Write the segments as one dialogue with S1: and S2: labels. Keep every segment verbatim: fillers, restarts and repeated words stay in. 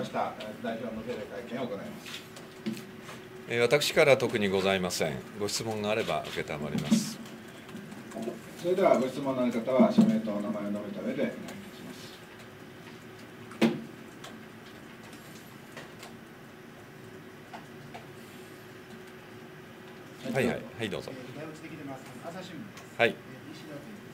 S1: ました代表の定例会見を行います。
S2: 私から特にございません。ご質問があれば承ります。
S1: それではご質問のある方は社名とお名前を述べた上でお願いいたします。
S2: はいはいはいどうぞ。
S3: 大内できてます。朝日新聞です。
S2: はい。
S3: 西田という。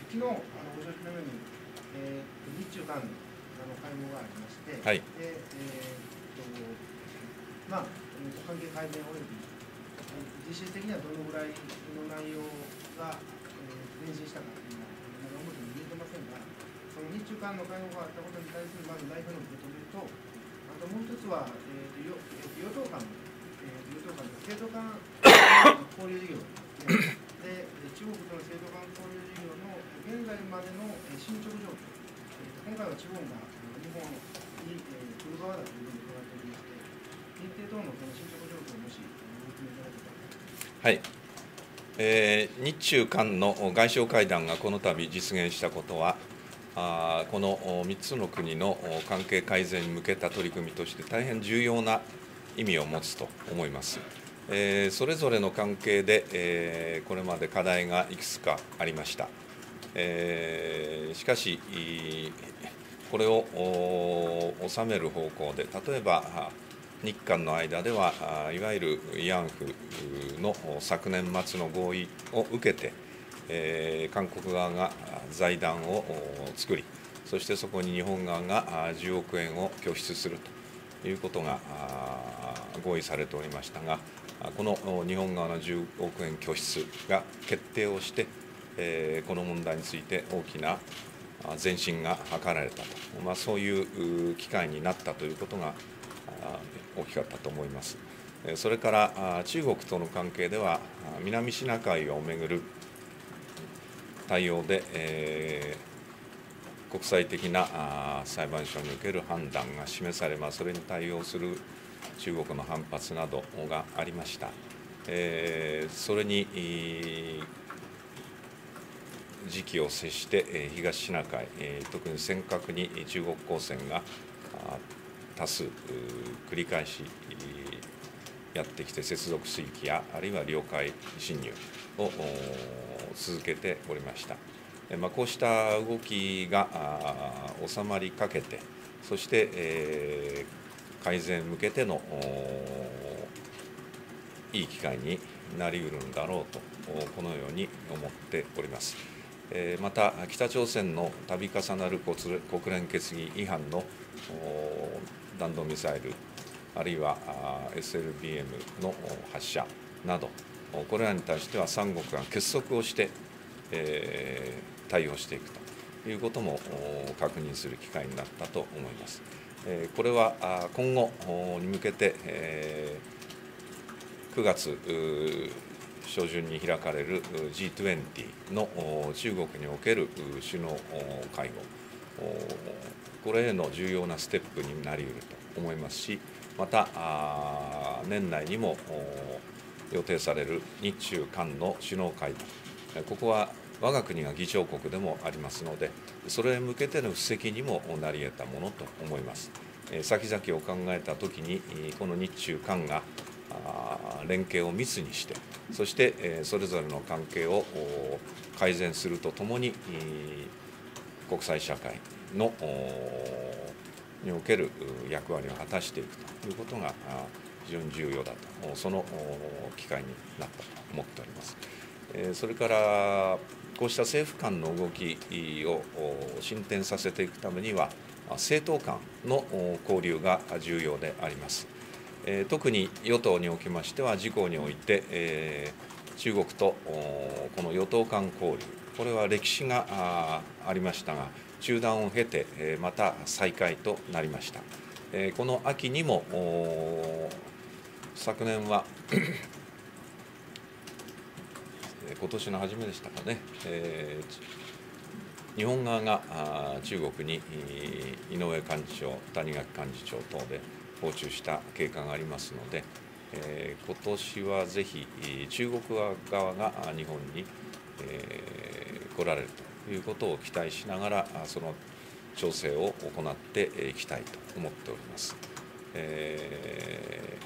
S3: 昨日あのご承知のように、えー、日中韓のあの会合がありまして、
S2: はい。
S3: で、えー、とまあ関係改善および実質的にはどのぐらいの内容が、えー、前進したかというのはまだ表に言えてませんが、その日中韓の会合があったことに対するまず代表の受け止めと、あともう一つは、えー、と与党間の与党間の政党間交流事業で、中国との政党間交流事業の現在までの進捗状況、今回は地方が日本に来る側だというふうに伺っておりまして、日程等のこの進捗状況をもしご説明いただけたら。
S2: はい。えー、日中韓の外相会談がこの度実現したことは、あこのみっつの国の関係改善に向けた取り組みとして大変重要な意味を持つと思います。えー、それぞれの関係で、えー、これまで課題がいくつかありました。えー、しかし、これを収める方向で、例えば日韓の間では、いわゆる慰安婦の昨年末の合意を受けて、えー、韓国側が財団を作り、そしてそこに日本側がじゅうおくえんを拠出するということが合意されておりましたが、この日本側のじゅうおくえん拠出が決定をして、えー、この問題について大きな前進が図られたと、まあ、そういう機会になったということが大きかったと思います。それから中国との関係では、南シナ海をめぐる対応で、えー、国際的な裁判所における判断が示され、まあ、それに対応する中国の反発などがありました。えー、それに時期を接して東シナ海、特に尖閣に中国公船が多数繰り返しやってきて、接続水域やあるいは領海侵入を続けておりました。まあ、こうした動きが収まりかけて、そして、えー、改善に向けてのいい機会になりうるんだろうと、このように思っております。また、北朝鮮の度重なる国連決議違反の弾道ミサイル、あるいは エスエルビーエム の発射など、これらに対しては三国が結束をして、えー、対応していくということも確認する機会になったと思います。これは今後に向けて、えー、くがつ初旬に開かれる ジートゥエンティー の中国における首脳会合、これへの重要なステップになりうると思いますし、また年内にも予定される日中韓の首脳会談、ここは我が国が議長国でもありますので、それへ向けての布石にもなり得たものと思います。先々を考えたときに、この日中韓が連携を密にして、そしてそれぞれの関係を改善するとともに、国際社会のにおける役割を果たしていくということが非常に重要だと、その機会になったと思っております。それからこうした政府間の動きを進展させていくためには、政党間の交流が重要であります。特に与党におきましては、自公において中国とこの与党間交流、これは歴史がありましたが、中断を経てまた再開となりました。この秋にも昨年は今年の初めでしたかね、えー、日本側が中国に井上幹事長、谷垣幹事長等で訪中した経過がありますので、えー、今年はぜひ中国側が日本に、えー、来られるということを期待しながら、その調整を行っていきたいと思っております。え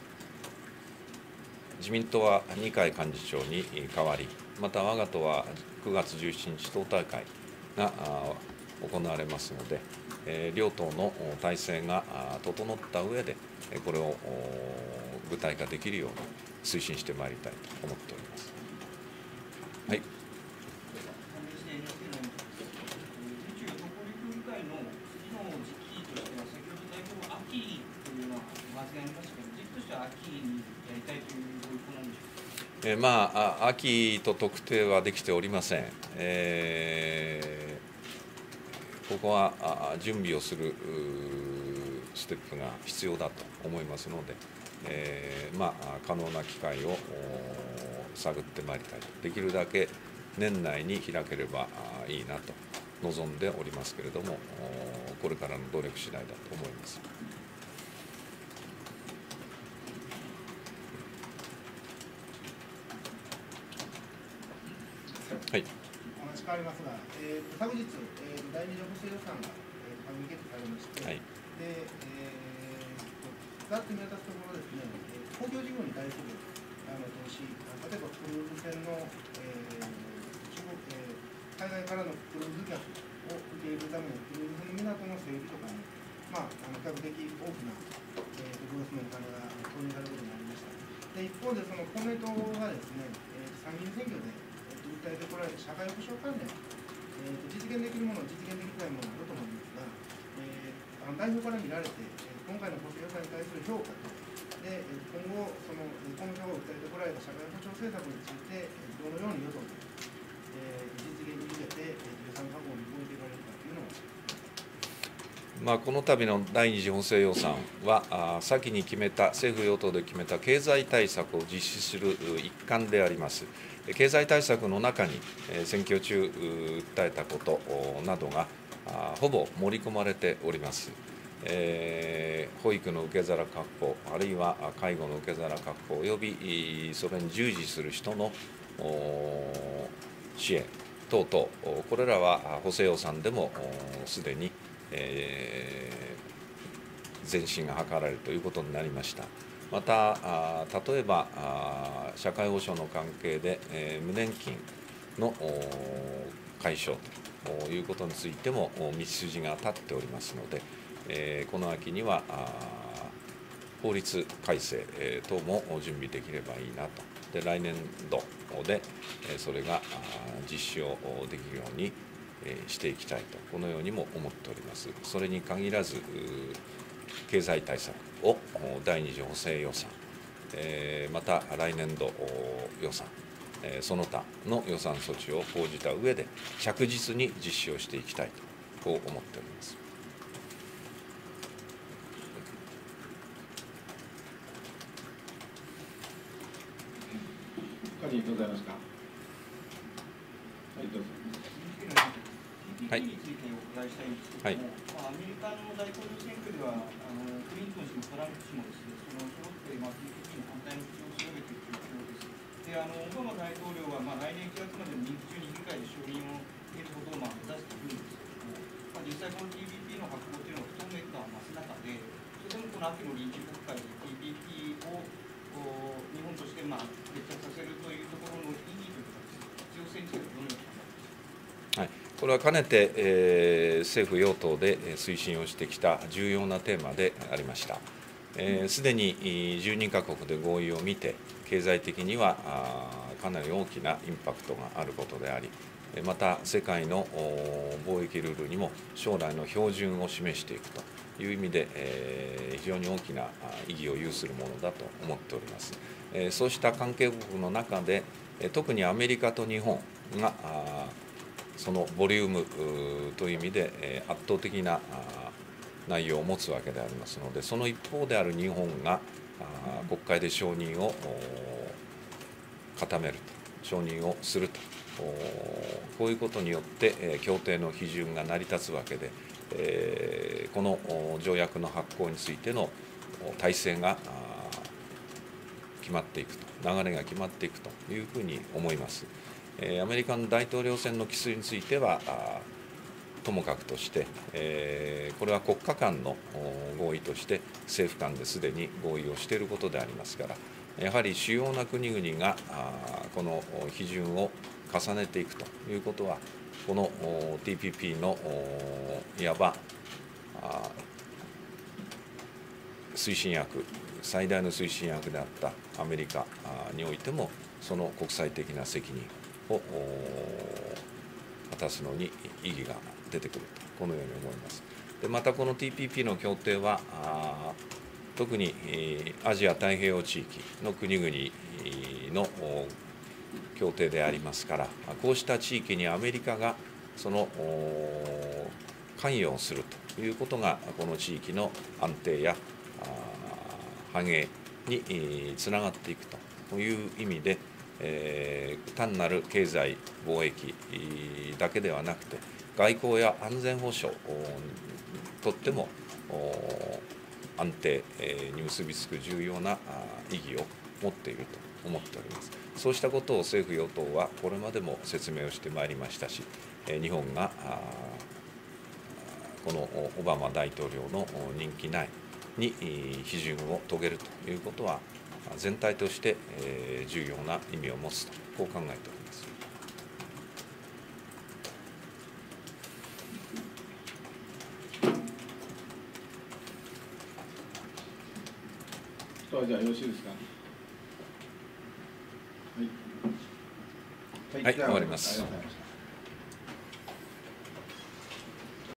S2: ー、自民党は二階幹事長に代わり、また我が党はくがつじゅうしちにち党大会が行われますので、両党の体制が整った上で、これを具体化できるように推進してまいりたいと思っております。はい。えー、まあ、秋と特定はできておりません。えー、ここは準備をするステップが必要だと思いますので、えー、まあ、可能な機会を探ってまいりたいと、できるだけ年内に開ければいいなと望んでおりますけれども、これからの努力次第だと思います。はい、
S3: お話変わりますが、えー、昨日、えー、第二次補正予算が、えー、閣議決定されまして、はい、で、えー、ざっと見渡すところですね、公共事業に対するあの投資、例えばクルーズ船の、えー中国えー、海外からのクルーズ客を受け入れるためのクルーズ船の港の整備とかに、まあ、あの比較的大きな、えー、グロスのお金が投入されることになりました。で一方で、その公明党がですね、えー、参議院選挙で訴えてこられる社会保障関連、えー、実現できるもの、実現できないものがあると思うんですが、えー、あの代表から見られて、今回の補正予算に対する評価と、で今後、その公明党が訴えてこられた社会保障政策について、どのように与党で、えー、実現に向けて予算確保に動いていかれるかというのを。
S2: まあ、この度の第二次補正予算は、あ先に決めた、政府・与党で決めた経済対策を実施する一環であります。経済対策の中に、選挙中訴えたことなどがほぼ盛り込まれております。えー、保育の受け皿確保、あるいは介護の受け皿確保、およびそれに従事する人の支援等々、これらは補正予算でもすでに、えー、前進が図られるということになりました。また、例えば社会保障の関係で、えー、無年金の解消ということについても道筋が立っておりますので、えー、この秋には法律改正等も準備できればいいなと。で、来年度でそれが実施をできるようにしていきたいと、このようにも思っております。それに限らず、経済対策を第二次補正予算、また来年度予算、その他の予算措置を講じた上で着実に実施をしていきたいと、こう思っております。
S1: 他にございますか。はい、どうぞ。
S4: はい、についてお伺いしたいんですけれども、はい、まあ、アメリカの大統領選挙ではあのクリントン氏もトランプ氏もですね、その揃って、まあ、ピーピーピー の反対の口を強めている状況です。で、あのオバマ大統領は、まあ、来年いちがつまでの任期中に議会で承認を得ることを、まあ、目指しているんですけれども、まあ、実際この ティーピーピー の発行というのは不透明感を増す中で、それでもこの秋の臨時国会で ティーピーピー を日本として、まあ、決着させるというところの意義というか、必要性についてどのように考えますか。
S2: はい、これはかねて、えー、政府・与党で推進をしてきた重要なテーマでありました。すで、えー、にじゅうにかこくで合意を見て、経済的にはかなり大きなインパクトがあることであり、また世界の貿易ルールにも将来の標準を示していくという意味で、えー、非常に大きな意義を有するものだと思っております。えー、そうした関係国の中で、特にアメリカと日本がそのボリュームという意味で圧倒的な内容を持つわけでありますので、その一方である日本が国会で承認を固めると、承認をすると、こういうことによって協定の批准が成り立つわけで、この条約の発効についての体制が決まっていくと、流れが決まっていくというふうに思います。アメリカの大統領選の期数については、 ともかくとして、えー、これは国家間の合意として政府間ですでに合意をしていることでありますから、やはり主要な国々がこの批准を重ねていくということは、この ティーピーピー のいわば推進役、最大の推進役であったアメリカにおいても、その国際的な責任を果たすのに意義が出てくると、このように思います。でまたこの ティーピーピー の協定は、特にアジア太平洋地域の国々の協定でありますから、こうした地域にアメリカがその関与をするということが、この地域の安定や繁栄につながっていくという意味で、えー、単なる経済貿易だけではなくて、外交や安全保障にとっても安定に結びつく重要な意義を持っていると思っております。そうしたことを政府・与党はこれまでも説明をしてまいりましたし、日本がこのオバマ大統領の任期内に批准を遂げるということは、全体として重要な意味を持つと、こう考えております。
S1: じゃあよろしいですか。
S2: はい、はい、終わります。
S1: ありがとうございました。